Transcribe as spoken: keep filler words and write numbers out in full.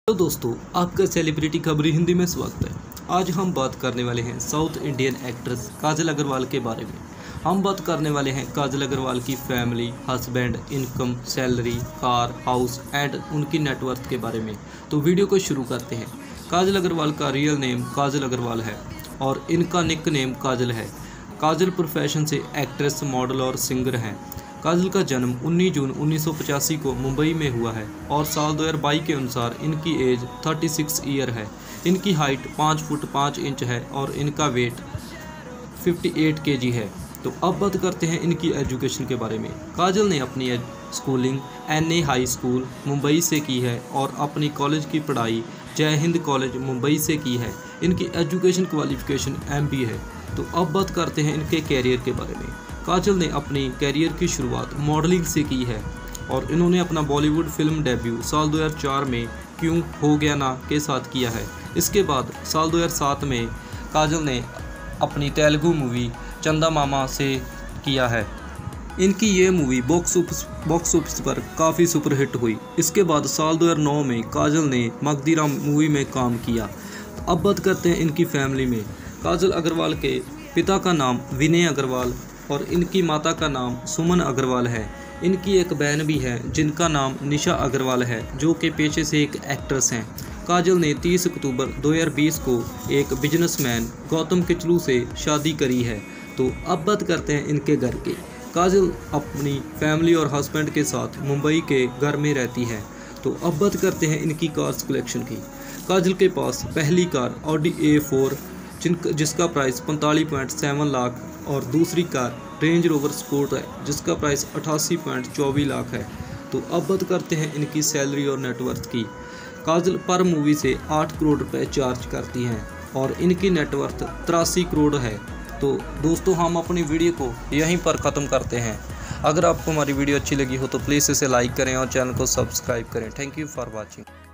तो दोस्तों, आपका सेलिब्रिटी खबरी हिंदी में स्वागत है। आज हम बात करने वाले हैं south Indian actress Kajal Aggarwal के बारे में। हम बात करने वाले हैं काजल अग्रवाल की family, husband, income, salary, car, house and उनकी नेटवर्थ के बारे में। तो वीडियो को शुरू करते हैं। काजल अग्रवाल का रियल नेम काजल अग्रवाल है और इनका निक नेम काजल है। काजल प्रोफेशन से एक्ट्रेस, मॉडल और सिंगर हैं। काजल का जन्म उन्नीस जून उन्नीस सौ पचासी को मुंबई में हुआ है और साल दो हज़ार बाईस के अनुसार इनकी एज छत्तीस ईयर है। इनकी हाइट पाँच फुट पाँच इंच है और इनका वेट अट्ठावन केजी है। तो अब बात करते हैं इनकी एजुकेशन के बारे में। काजल ने अपनी schooling N A high school Mumbai से की है और अपनी कॉलेज की पढ़ाई जय हिंद कॉलेज मुंबई से की है। इनकी एजुकेशन क्वालिफिकेशन एम बी है। तो अब बात करते हैं इनके कैरियर के बारे में। काजल ने अपनी कैरियर की शुरुआत मॉडलिंग से की है और इन्होंने अपना बॉलीवुड फिल्म डेब्यू साल दो हज़ार चार में क्यों हो गया ना के साथ किया है। इसके बाद साल दो हज़ार सात में काजल ने अपनी तेलुगु मूवी चंदा मामा से किया है। इनकी ये movie box office box office पर काफ़ी सुपरहिट हुई। इसके बाद साल दो हज़ार नौ में काजल ने मकदीरा मूवी में काम किया। अब बात करते हैं इनकी फैमिली में। काजल अग्रवाल के पिता का नाम विनय अग्रवाल और इनकी माता का नाम सुमन अग्रवाल है। इनकी एक बहन भी है जिनका नाम निशा अग्रवाल है, जो कि पेशे से एक एक्ट्रेस हैं। काजल ने तीस अक्टूबर दो हज़ार बीस को एक बिजनेसमैन गौतम किचलू से शादी करी है। तो अब बात करते हैं इनके घर के। काजल अपनी फैमिली और हस्बैंड के साथ मुंबई के घर में रहती है। तो अब बात करते हैं इनकी कार्स कलेक्शन की। काजल के पास पहली कार ऑडी ए फोर जिन जिसका प्राइस पैंतालीस पॉइंट सात लाख और दूसरी कार रेंज रोवर स्पोर्ट है जिसका प्राइस अठासी पॉइंट चौबीस लाख है। तो अब बात करते हैं इनकी सैलरी और नेटवर्थ की। काजल पर मूवी से आठ करोड़ रुपए चार्ज करती हैं और इनकी नेटवर्थ तिरासी करोड़ है। तो दोस्तों, हम अपनी वीडियो को यहीं पर ख़त्म करते हैं। अगर आपको हमारी वीडियो अच्छी लगी हो तो प्लीज़ इसे लाइक करें और चैनल को सब्सक्राइब करें। Thank you for watching.